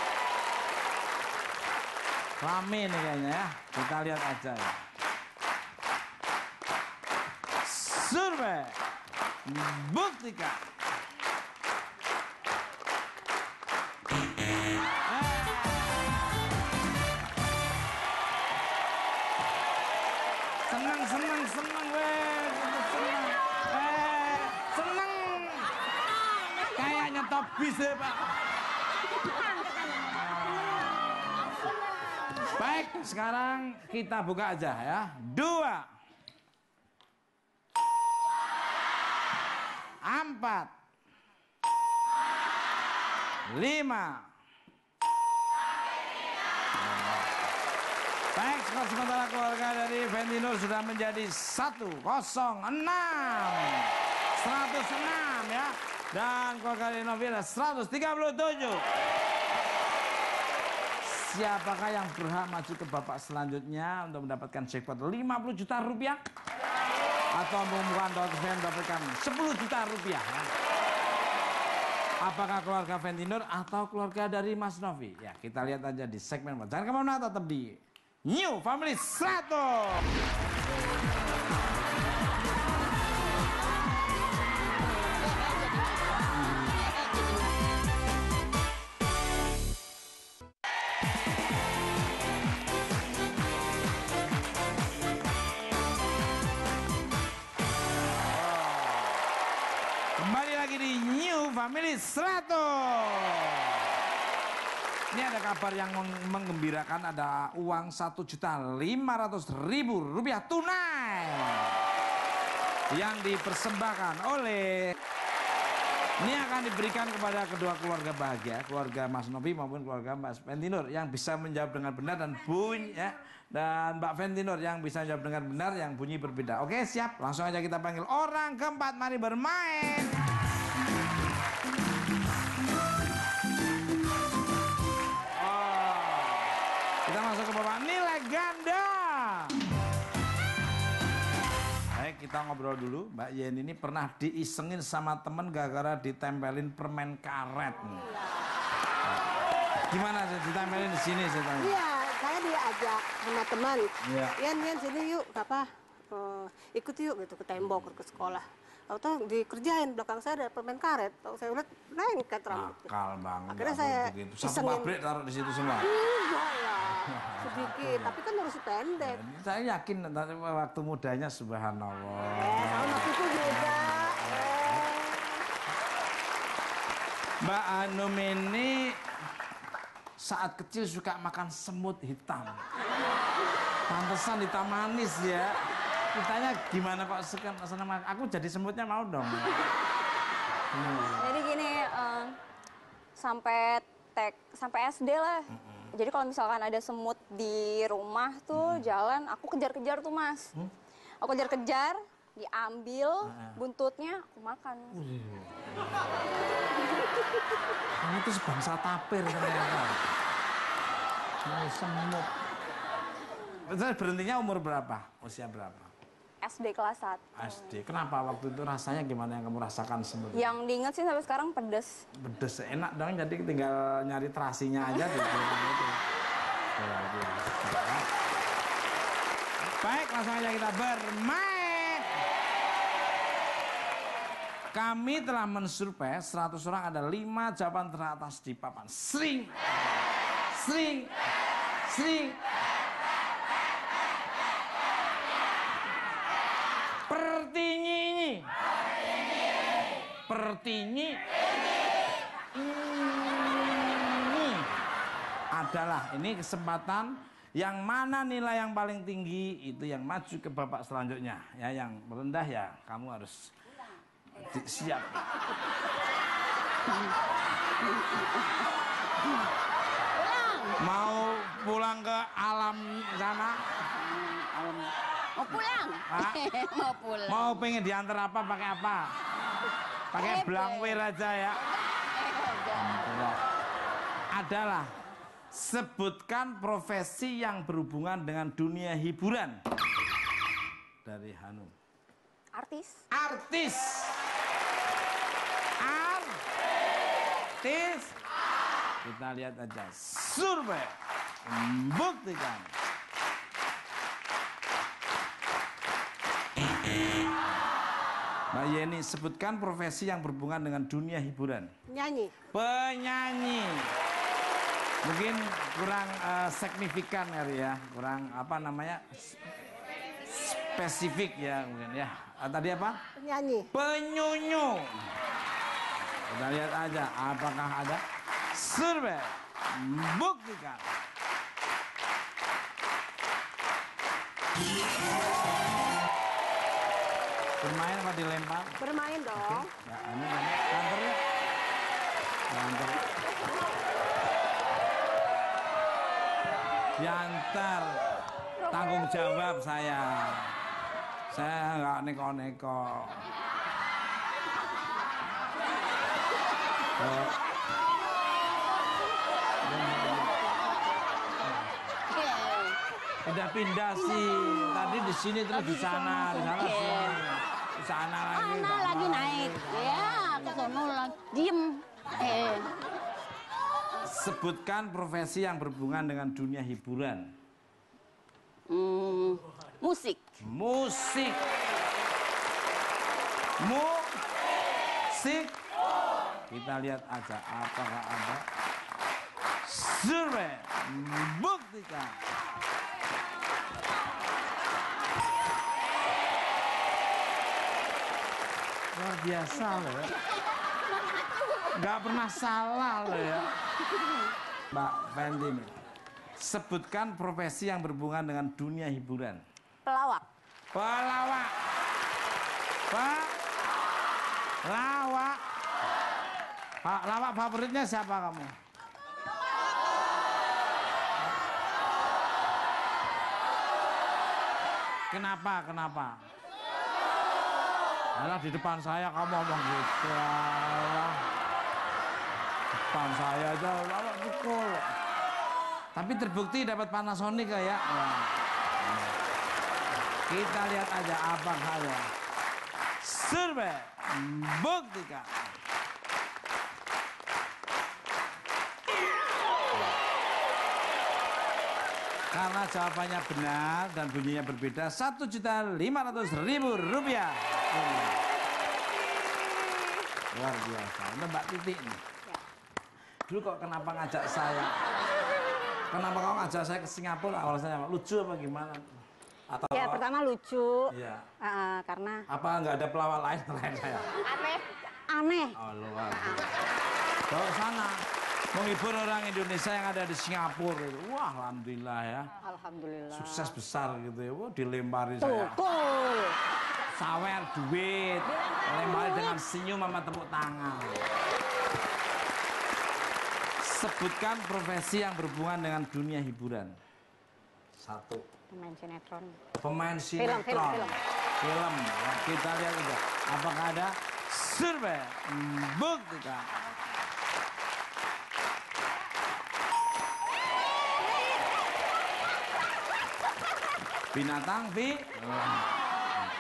Rame nih kayaknya ya, kita lihat aja ya. Survei buktikan. Senang weh, senang. Senang. Kayaknya top bis ya Pak. Baik, sekarang kita buka aja ya. 2, 4, 5. Baik, skor sementara keluarga dari Ventinur sudah menjadi 1-0-6. 106 ya. Dan keluarga dari Novi ada 137. Siapakah yang berhak maju ke babak selanjutnya untuk mendapatkan jackpot 50 juta rupiah? Atau mengumumkan mendapatkan 10 juta rupiah? Apakah keluarga Ventinur atau keluarga dari Mas Novi? Ya, kita lihat aja di segmen. Jangan kemana-mana, tetap di New Family 100. Kembali lagi di New Family 100. Ini ada kabar yang menggembirakan, ada uang 1.500.000 rupiah tunai yang dipersembahkan oleh, ini akan diberikan kepada kedua keluarga bahagia, keluarga Mas Novi maupun keluarga Mas Ventinur yang bisa menjawab dengan benar dan bunyi ya, dan Mbak Ventinur yang bisa menjawab dengan benar yang bunyi berbeda. Oke, siap, langsung aja kita panggil orang keempat, mari bermain. Kita masuk ke babak nilai ganda. Baik, kita ngobrol dulu. Mbak Yen ini pernah diisengin sama temen gara-gara ditempelin permen karet. Gimana ditempelin di sini saya tanya? Iya, saya diajak sama teman. Iya. Yen sini yuk, apa? Ikut yuk gitu ke tembok ke sekolah. Tahu dikerjain belakang saya ada permen karet. Tahu saya lihat lengket rambut. Nakal banget. Akhirnya saya satu pabrik taruh di situ semua. Enggak lah, sedikit. Tapi kan harus pendek. Saya yakin nanti waktu mudanya subhanallah. Sama kuku juga. Mbak Anum ini saat kecil suka makan semut hitam. Pantesan hitam manis ya. Ditanya gimana kok senang makan? Aku jadi semutnya mau dong. Jadi gini, sampai SD lah. Jadi kalau misalkan ada semut di rumah tuh jalan, aku kejar-kejar tuh Mas. Aku kejar-kejar, diambil buntutnya, aku makan. Kamu tuh sebangsa tapir ternyata. Semut. Berhentinya umur berapa? Usia berapa? SD kelas 1. SD. Kenapa waktu itu rasanya gimana yang kamu rasakan sebelumnya? Yang diinget sih sampai sekarang pedes. Pedes, enak dong, jadi tinggal nyari terasinya aja. Baik, langsung aja kita bermain. Kami telah mensurvei 100 orang, ada 5 jawaban teratas di papan. Sering. Pertinyi. Adalah ini kesempatan yang mana nilai yang paling tinggi itu yang maju ke babak selanjutnya. Ya, yang rendah ya kamu harus siap. Mau pulang ke alam sana? Mau pulang? Mau pulang. Mau pengen diantar apa? Pakai apa? Pakai blangwir aja ya. Adalah sebutkan profesi yang berhubungan dengan dunia hiburan. Dari Hanum. Artis. Kita lihat aja. Survei membuktikan. Mbak Yeni, sebutkan profesi yang berhubungan dengan dunia hiburan. Penyanyi. Mungkin kurang signifikan ya, kurang apa namanya, spesifik ya mungkin ya. Tadi apa? Penyunyu. Kita lihat aja apakah ada. Survei membuktikan. Bermain apa dilempar? Bermain dong. Ya, ini kantor ya. Kantor. Diantar. Tanggung jawab saya. Saya nggak neko-neko. Pindah-pindah sih. Tadi di sini terus di sana sini. Di sana lagi. Lagi naik. Ya, ke sono lagi. Diem. Sebutkan profesi yang berhubungan dengan dunia hiburan. Musik. Kita lihat aja apakah ada. Survei membuktikan. Luar biasa loh ya. Nggak pernah salah loh ya. Mbak Fendi nih. Sebutkan profesi yang berhubungan dengan dunia hiburan. Pelawak. Lawak favoritnya siapa kamu? Kenapa? Alah, di depan saya kamu ngomong gitu. Alah. Depan saya aja lawak pukul. Tapi terbukti dapat Panasonic ya. Kita lihat aja apakah ada. Survei buktikan. Karena jawabannya benar dan bunyinya berbeda, Rp1.500.000. Luar biasa. Ini Mbak Titi nih. Dulu kok kenapa ngajak saya? Kenapa kau ngajak saya ke Singapura? Awal saya lucu apa gimana? Atau Ya pertama lucu. Iya. Karena apa nggak ada pelawak lain selain saya? Aneh. Oh, luar biasa. Bawa ke sana. Menghibur orang Indonesia yang ada di Singapura. Wah, alhamdulillah ya. Alhamdulillah. Sukses besar gitu ya. Wah, dilempari saya. Tukul. Sawer, duit. Lempari dengan senyum sama tepuk tangan. Sebutkan profesi yang berhubungan dengan dunia hiburan. 1. Pemain sinetron. Pemain sinetron. Film. Ya, kita lihat juga. Apakah ada survei? Buktikan. Binatang,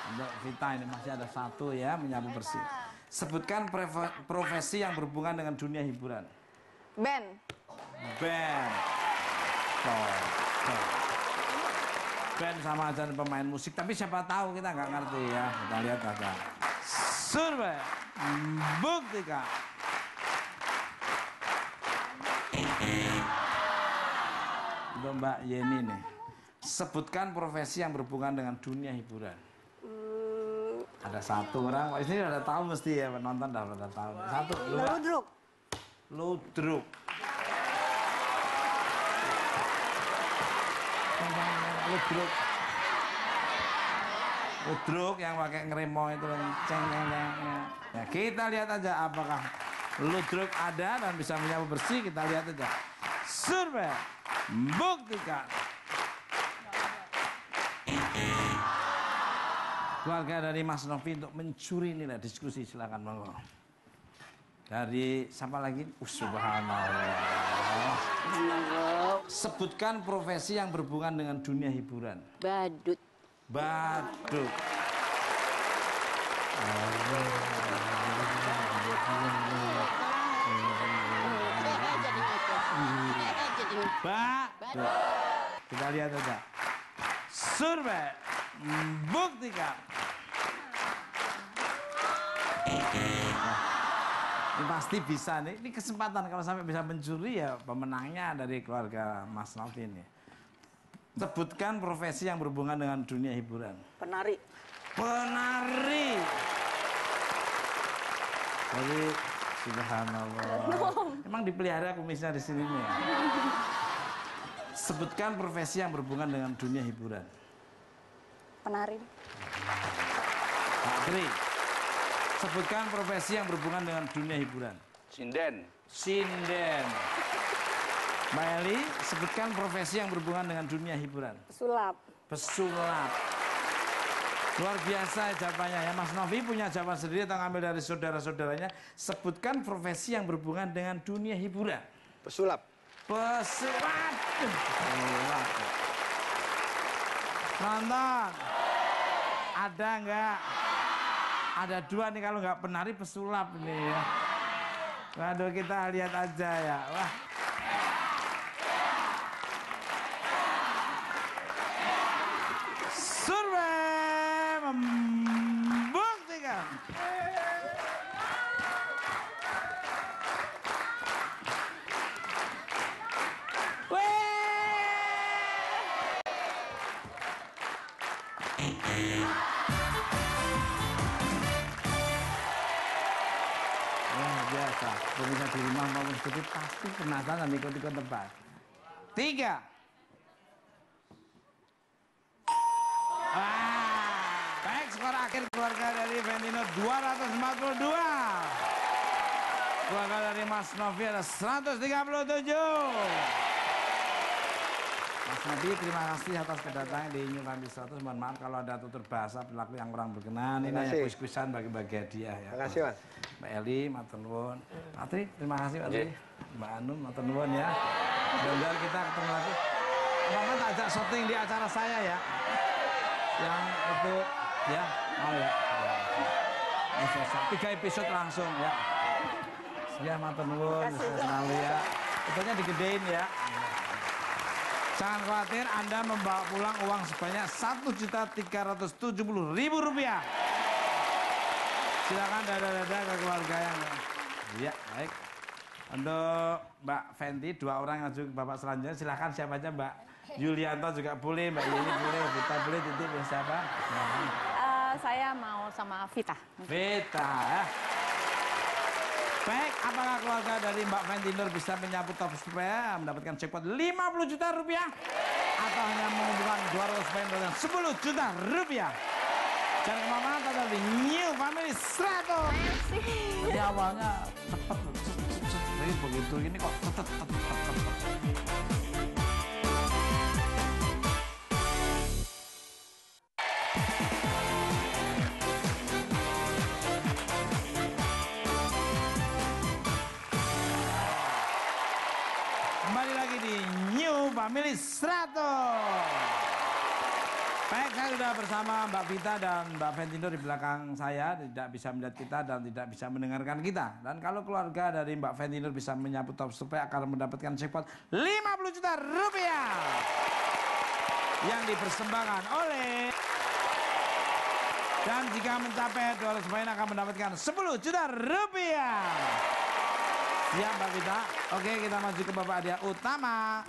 Untuk Vita ini masih ada satu ya, menyapu bersih. Sebutkan profesi yang berhubungan dengan dunia hiburan. Band. Band. Band sama aja pemain musik, tapi siapa tahu kita nggak ngerti ya. Kita lihat aja. Survei buktikan. Untuk Mbak Yeni nih, sebutkan profesi yang berhubungan dengan dunia hiburan. Ada satu orang, ini udah tahu mesti ya, penonton udah tahu. Satu, Ludruk. Ludruk. Ludruk. Ludruk yang pakai ngeremo itu ceng-ceng. Ya, kita lihat aja apakah ludruk ada dan bisa menyapu bersih. Kita lihat aja. Survei buktikan. Keluarga dari Mas Novi untuk mencuri nilai diskusi, silakan monggo. Dari siapa lagi? Subhanallah. Sebutkan profesi yang berhubungan dengan dunia hiburan. Badut. Badut. Badut. Kita lihat aja. Survei buktikan. Ini pasti bisa nih. Ini kesempatan kalau sampai bisa mencuri ya pemenangnya dari keluarga Mas Novi ini. Sebutkan profesi yang berhubungan dengan dunia hiburan. Penari. Penari. Jadi subhanallah. Emang dipelihara kumisnya di sini nih. Sebutkan profesi yang berhubungan dengan dunia hiburan. Penari. Pak Tri. Sebutkan profesi yang berhubungan dengan dunia hiburan. Sinden. Sinden. Mbak Eli, sebutkan profesi yang berhubungan dengan dunia hiburan. Pesulap. Pesulap. Luar biasa jawabannya ya. Mas Novi punya jawaban sendiri atau ngambil dari saudara-saudaranya. Sebutkan profesi yang berhubungan dengan dunia hiburan. Pesulap. Pesulap. Pesulap. Nonton. Ada nggak? Ada dua nih, kalau nggak penari pesulap nih ya. Waduh, kita lihat aja ya. Wah. Survei membuktikan. Biasa, pemirsa di rumah maupun seperti pasti penasaran ikut-ikut tebak. 3. Baik, skor akhir keluarga dari Vendino 242. Keluarga dari Mas Novi ada 137. Mas Novi, terima kasih atas kedatangan di New Family 100. Mohon maaf kalau ada tutur bahasa perilaku yang kurang berkenan. Ini hanya kuis-kuisan bagi-bagi hadiah ya. Terima kasih, Mas. Mbak Eli, matur nuwun. Pak Tri, terima kasih Pak Tri. Mbak Anum, matur nuwun ya. Mudah-mudahan kita ketemu lagi. Abang tak ajak syuting di acara saya ya. Yang itu ya, mau ya. Ini selesai. 3 episode langsung ya. Ya, matur nuwun, selalu ya. Itunya digedein ya. Jangan khawatir, Anda membawa pulang uang sebanyak Rp1.370.000. Silakan dada-dada ke keluarga yang... Ya, baik. Untuk Mbak Fenty, 2 orang yang maju ke Bapak selanjutnya. Silakan siapa aja, Mbak Yulianto juga boleh, Mbak Yeni boleh, Vita boleh, titip siapa? Saya mau sama Vita. Vita, ya. Baik, apakah keluarga dari Mbak Fenty Nur bisa menyapu top supaya mendapatkan jackpot Rp50 juta atau hanya mengumpulkan 200 poin dan Rp10 juta? Jangan kemana-mana, tetap di New Family 100. Jadi awalnya cepet, jadi begitu ini kok cepet. Kembali lagi di New Family 100. Baik, saya sudah bersama Mbak Vita dan Mbak Ventino di belakang saya. Tidak bisa melihat kita dan tidak bisa mendengarkan kita. Dan kalau keluarga dari Mbak Ventino bisa menyapu top survei akan mendapatkan jackpot 50 juta rupiah. Yang dipersembahkan oleh... Dan jika mencapai 200 poin akan mendapatkan 10 juta rupiah. Siap Mbak Vita? Oke, kita maju ke babak hadiah utama.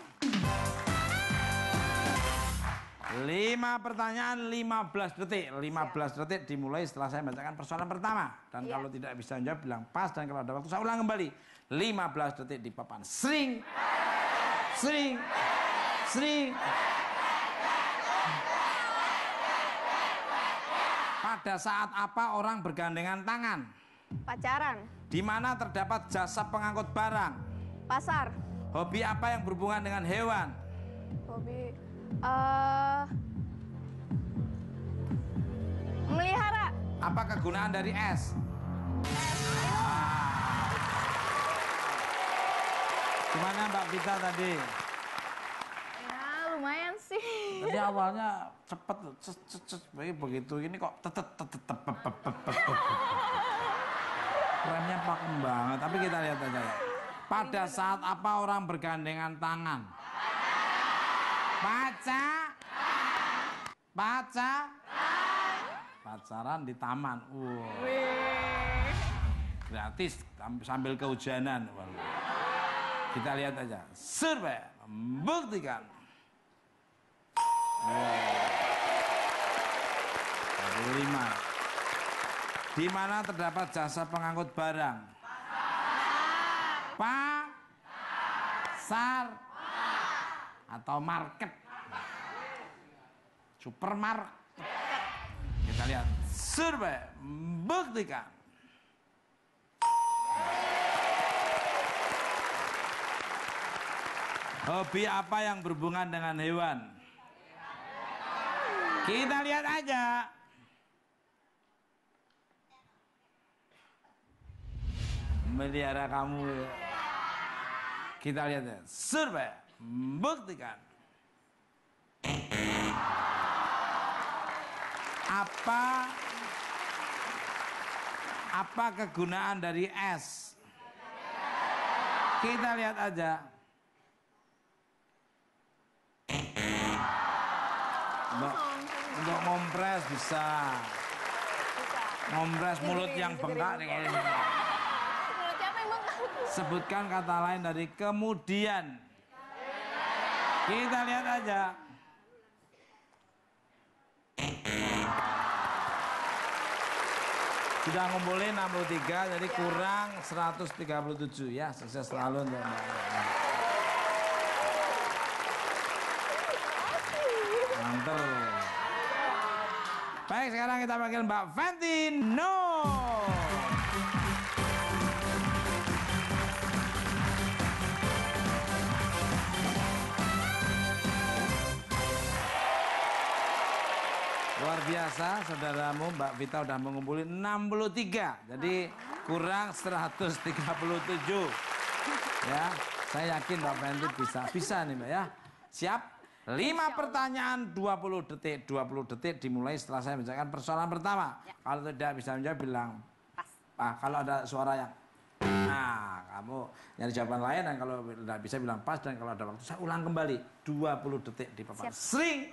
5 pertanyaan 15 detik. 15 detik dimulai setelah saya bacakan persoalan pertama. Dan kalau tidak bisa menjawab bilang pas, dan kalau ada waktu saya ulang kembali. 15 detik di papan. Sering. Sering. Sering. Pada saat apa orang bergandengan tangan? Pacaran. Di mana terdapat jasa pengangkut barang? Pasar. Hobi apa yang berhubungan dengan hewan? Hobi melihara. Apa kegunaan dari es? Gimana Mbak Vita tadi? Ya lumayan sih. Tadi awalnya cepet, begitu ini kok remnya pakem banget. Tapi kita lihat aja ya. Pada saat apa orang bergandengan tangan? Pacaran di taman. Gratis sambil kehujanan. Kita lihat aja. Survei membuktikan. Lima. Di mana terdapat jasa pengangkut barang? Pasar atau market? Supermarket. Kita lihat. Survei membuktikan. Hobi apa yang berhubungan dengan hewan? Kita lihat aja. Melihara kamu. Kita lihat ya. Survei membuktikan. Apa kegunaan dari es? Kita lihat aja. Untuk ngompres bisa. Ngompres mulut yang bengkak nih kayaknya. Sebutkan kata lain dari kemudian. Kita lihat aja. Sudah ngumpulin 63, jadi kurang 137 ya. Sukses selalu untuk Mbak. Mantap. Baik, sekarang kita panggil Mbak Ventino. Luar biasa, saudaramu Mbak Vita udah mengumpulin 63. Jadi kurang 137. Ya, saya yakin Mbak Venti bisa nih Mbak ya. Siap? 5 pertanyaan 20 detik. 20 detik dimulai setelah saya bacakan persoalan pertama. Ya. Kalau tidak bisa menjawab bilang pas. Kalau ada suara yang kamu nyari jawaban lain, dan kalau tidak bisa bilang pas, dan kalau ada waktu saya ulang kembali. 20 detik di papan. Sering.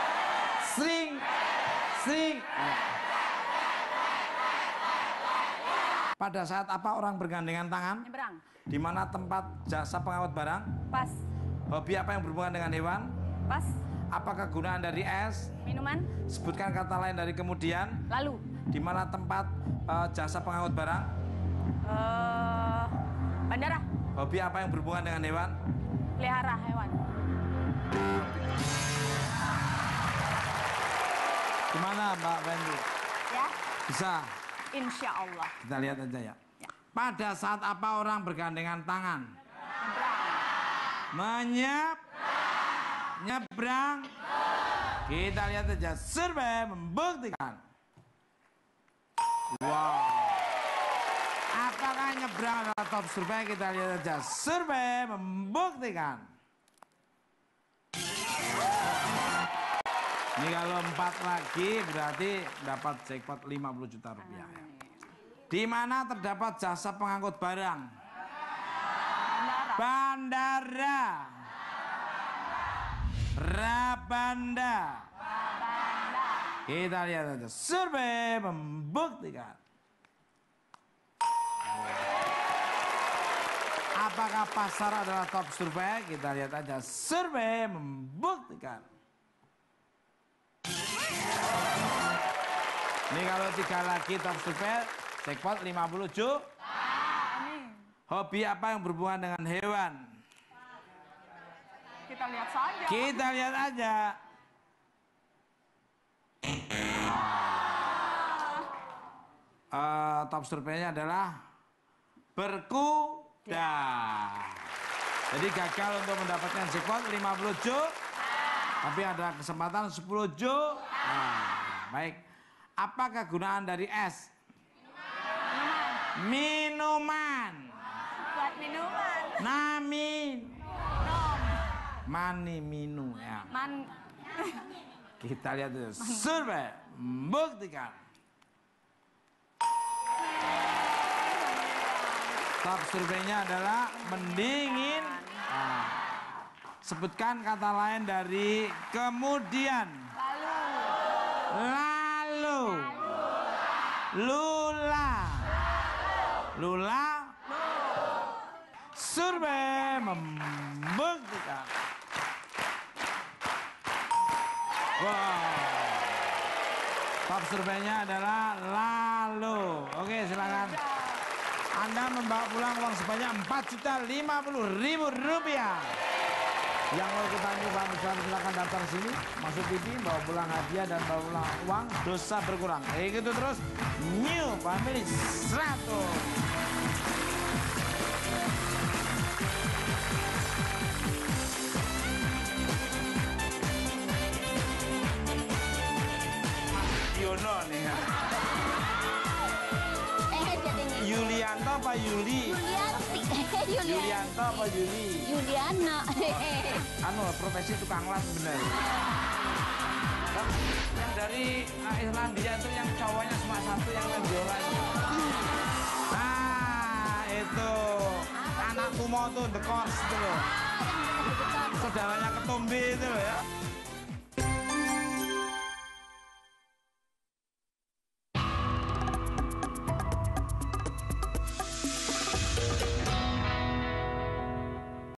Pada saat apa orang bergandengan tangan? Nyebrang. Di mana tempat jasa pengangkut barang? Pas. Hobi apa yang berhubungan dengan hewan? Pas. Apa kegunaan dari es? Minuman. Sebutkan kata lain dari kemudian. Lalu. Di mana tempat jasa pengangkut barang? Bandara. Hobi apa yang berhubungan dengan hewan? Pelihara hewan. Gimana Mbak Fendi? Ya. Bisa? Insya Allah. Kita lihat aja ya. Pada saat apa orang bergandengan tangan? Nyebrang. Kita lihat aja. Survei membuktikan. Wow. Apakah nyebrang adalah top survei? Kita lihat aja. Survei membuktikan. Ini kalau 4 lagi berarti dapat jackpot 50 juta rupiah. Ya. Di mana terdapat jasa pengangkut barang? Bandara. Rabanda. Kita lihat aja. Survei membuktikan. Apakah pasar adalah top survei? Kita lihat aja. Survei membuktikan. Ini kalau 3 lagi top survei, jackpot 50 juta. Hobi apa yang berhubungan dengan hewan? Kita lihat saja. Kita lihat aja. Top surveinya adalah berkuda. Jadi gagal untuk mendapatkan jackpot 50 juta. Tapi ada kesempatan 10 juta. Baik. Apa kegunaan dari es? Minuman. Buat minuman. Namin. Mani minu ya. Kita lihat dulu. Survei membuktikan. Top surveinya adalah mendingin. Sebutkan kata lain dari kemudian. Lalu. Lula. Lula. Survei membuktikan. Wow. Top surveinya adalah lalu. Oke, silakan. Anda membawa pulang uang sebanyak 4.050.000 rupiah. Yang mau ikutan juga silakan daftar sini, masuk TV, bawa pulang hadiah dan bawa pulang uang, dosa berkurang. Gitu terus, New Family 100. Yono nih ya. Yulianto apa Yuli? Yulianti. Yulianto apa Yuli? Yuliana. Anu profesi tukang las bener. Yang dari Islandia itu yang cowoknya cuma satu yang main biola itu. Nah itu anak Kumo tuh The Course itu loh. Saudaranya Ketumbi itu loh ya.